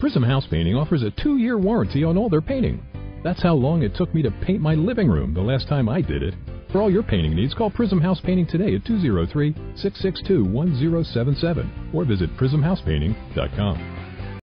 Prism House Painting offers a 2-year warranty on all their painting. That's how long it took me to paint my living room the last time I did it. For all your painting needs, call Prism House Painting today at 203-662-1077 or visit prismhousepainting.com.